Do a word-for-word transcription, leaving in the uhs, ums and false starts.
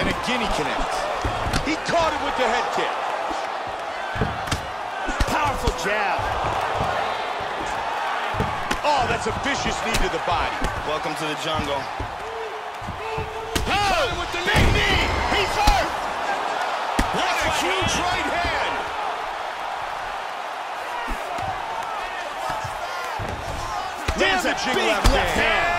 And again he connects. He caught him with the head kick. Powerful jab. Oh, that's a vicious knee to the body. Welcome to the jungle. Oh, with the big knee. He's hurt. What a huge right hand. Damaging left hand.